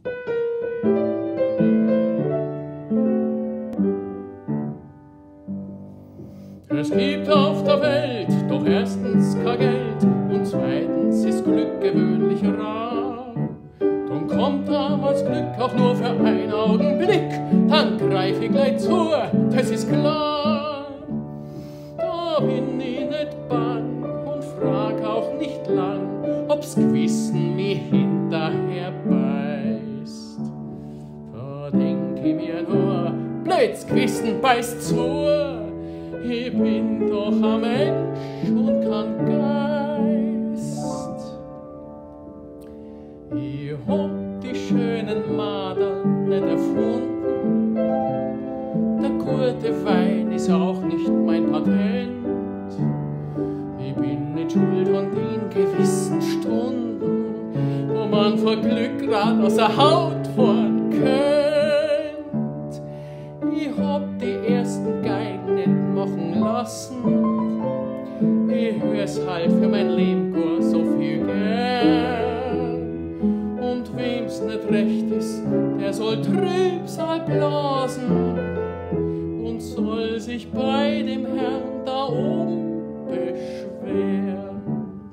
Es gibt auf der Welt doch erstens kein Geld und zweitens ist Glück gewöhnlich rar. Drum kommt damals Glück auch nur für einen Augenblick, dann greif ich gleich zu, das ist klar. Da bin ich nicht bang und frag auch nicht lang, ob's Gewissen mich hinterher beißt. Da denk ich mir nur, blöds Gewissen beißt zu. Ich bin doch ein Mensch und kein Geist. Ich hab die schönen Maderln nicht erfunden. Der gute Wein ist auch nicht mein Patent. Ich bin nicht schuld an den gewissen Stunden, wo man vor Glück grad aus der Haut fahren könnt. Ich hab die ersten Geigen nicht machen lassen. Ich hör's halt für mein Leben gar so viel gern. Und wem's nicht recht ist, der soll Trübsal blasen und soll sich bei dem Herrn da oben beschweren.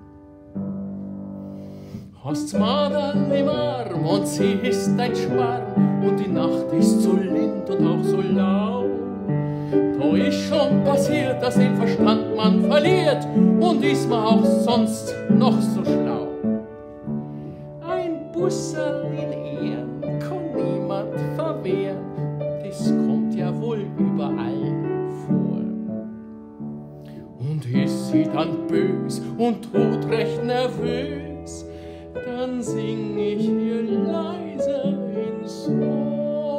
Hast's Maderln im Arm und sie ist ein Schwarm und die Nacht ist so lind und auch so lau. Da ist schon passiert, dass den Verstand man verliert und ist man auch sonst noch so schlau. Ein Busserl in Ehren kann niemand verwehren, das kommt ja wohl überall vor. Und ist sie dann bös und tut recht nervös, dann sing ich ihr leise ins Ohr.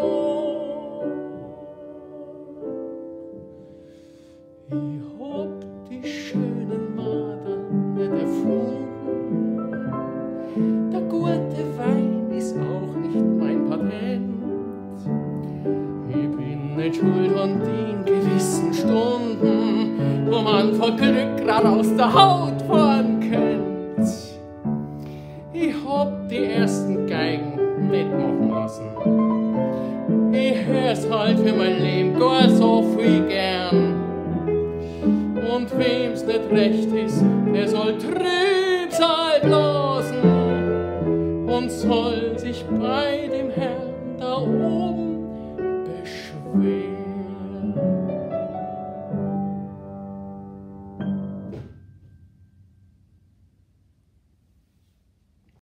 Ich hab die schönen Maderln nicht erfunden. Der gute Wein ist auch nicht mein Patent. Ich bin nicht schuld an den gewissen Stunden, wo man vor Glück grad aus der Haut fahren könnt. Ich hab die ersten Geigen nicht machen lassen. Ich hör's halt für mein Leben gar so viel gern. Und wem's nicht recht ist, der soll Trübsal blasen und soll sich bei dem Herrn da oben